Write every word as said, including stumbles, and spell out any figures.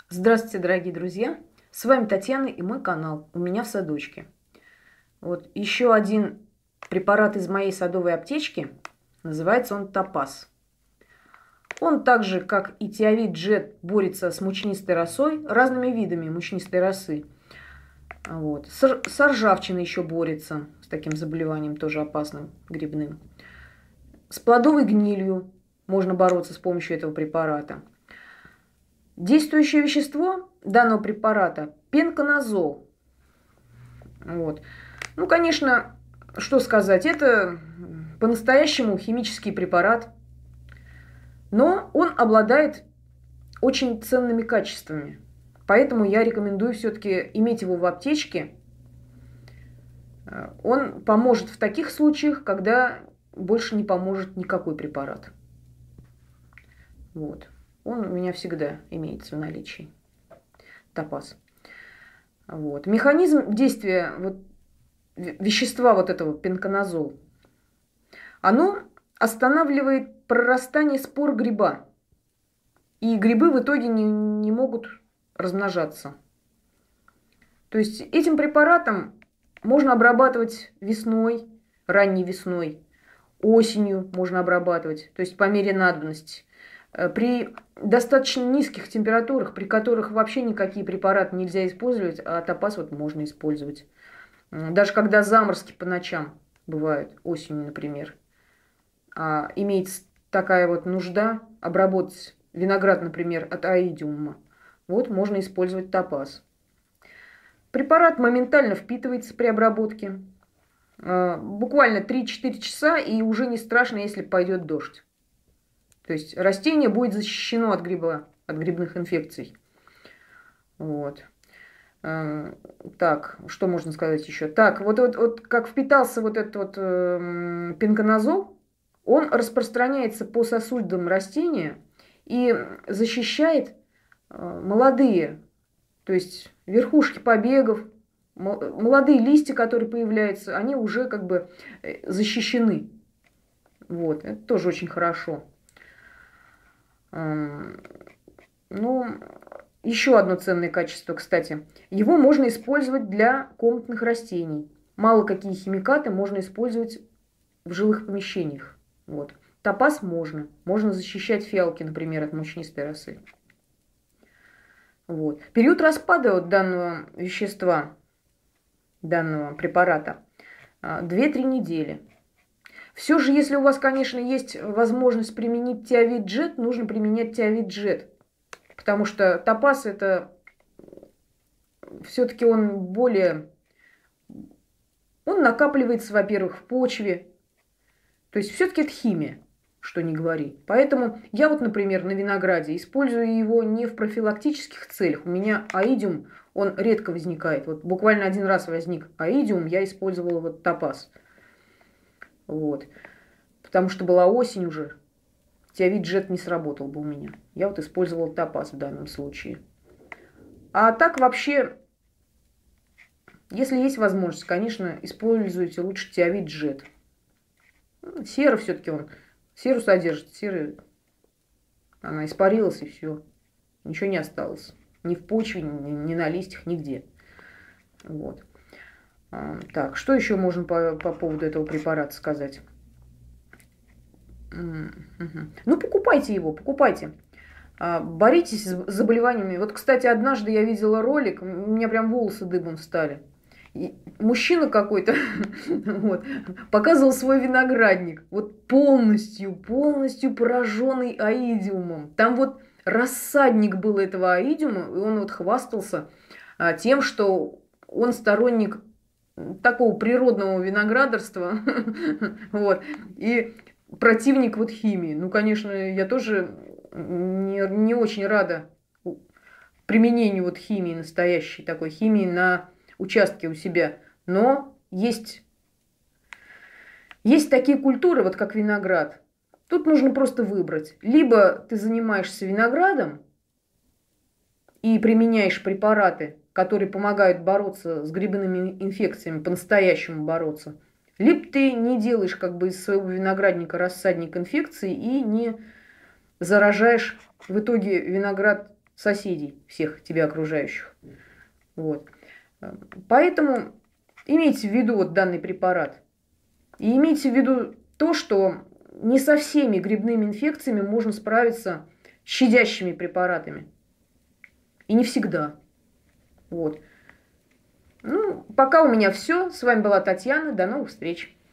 Здравствуйте, дорогие друзья! С вами Татьяна и мой канал «У меня в садочке». Вот еще один препарат из моей садовой аптечки. Называется он Топаз. Он так же, как и Тиавит Джет, борется с мучнистой росой, разными видами мучнистой росы. Вот. С, с ржавчиной еще борется, с таким заболеванием тоже опасным, грибным. С плодовой гнилью можно бороться с помощью этого препарата. Действующее вещество данного препарата – пенконазол. Вот. Ну, конечно, что сказать, это по-настоящему химический препарат, но он обладает очень ценными качествами. Поэтому я рекомендую все-таки иметь его в аптечке. Он поможет в таких случаях, когда больше не поможет никакой препарат. Вот. Он у меня всегда имеется в наличии. Топаз. Вот. Механизм действия вот, вещества вот этого пенконазол, оно останавливает прорастание спор гриба. И грибы в итоге не, не могут размножаться. То есть этим препаратом можно обрабатывать весной, ранней весной, осенью можно обрабатывать, то есть по мере надобности. При достаточно низких температурах, при которых вообще никакие препараты нельзя использовать, а топаз вот можно использовать. Даже когда заморозки по ночам бывают, осенью, например, а имеется такая вот нужда обработать виноград, например, от аидиума, вот можно использовать топаз. Препарат моментально впитывается при обработке. Буквально три-четыре часа, и уже не страшно, если пойдет дождь. То есть растение будет защищено от гриба, от грибных инфекций. Вот. Так, что можно сказать еще? Так, вот, вот, вот как впитался вот этот вот э, пенконазол, он распространяется по сосудам растения и защищает э, молодые, то есть верхушки побегов, молодые листья, которые появляются, они уже как бы защищены. Вот, это тоже очень хорошо. Ну, еще одно ценное качество, кстати. Его можно использовать для комнатных растений. Мало какие химикаты можно использовать в жилых помещениях. Вот. Топаз можно. Можно защищать фиалки, например, от мучнистой росы. Вот. Период распада вот данного вещества, данного препарата, две-три недели. Все же, если у вас, конечно, есть возможность применить Тиавит Джет, нужно применять Тиавит Джет. Потому что топаз это все-таки он более... Он накапливается, во-первых, в почве. То есть все-таки это химия, что не говори. Поэтому я вот, например, на винограде использую его не в профилактических целях. У меня аидиум, он редко возникает. Вот буквально один раз возник аидиум, я использовала вот топаз. Вот. Потому что была осень уже. Тиавит Джет не сработал бы у меня. Я вот использовала топаз в данном случае. А так вообще, если есть возможность, конечно, используйте лучше Тиавит Джет. Сера все-таки он. Серу содержит. Сера, она испарилась и все. Ничего не осталось. Ни в почве, ни, ни на листьях, нигде. Вот. Так, что еще можно по, по поводу этого препарата сказать? Ну, покупайте его, покупайте. Боритесь с заболеваниями. Вот, кстати, однажды я видела ролик, у меня прям волосы дыбом встали. И мужчина какой-то вот, показывал свой виноградник. Вот полностью, полностью пораженный аидиумом. Там вот рассадник был этого аидиума, и он вот хвастался а, тем, что он сторонник такого природного виноградарства. Вот. И противник вот химии. Ну, конечно, я тоже не, не очень рада применению вот химии, настоящей такой химии на участке у себя. Но есть, есть такие культуры, вот как виноград. Тут нужно просто выбрать. Либо ты занимаешься виноградом и применяешь препараты, которые помогают бороться с грибными инфекциями, по-настоящему бороться. Либо ты не делаешь как бы из своего виноградника рассадник инфекции и не заражаешь в итоге виноград соседей, всех тебя окружающих. Вот. Поэтому имейте в виду вот данный препарат. И имейте в виду то, что не со всеми грибными инфекциями можно справиться щадящими препаратами. И не всегда. Вот. Ну, пока у меня все. С вами была Татьяна. До новых встреч.